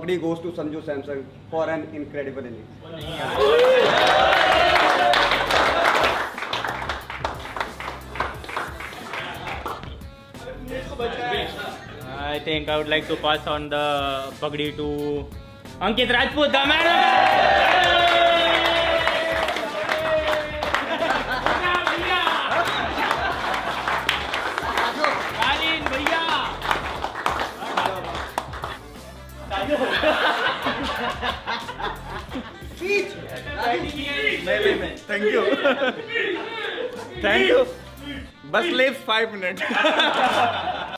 पगड़ी goes to Sanju Samson for an incredible innings. I think I would like to pass on the pagdi to Ankit Rajput, the man. नहीं thank you bus leaves 5 minute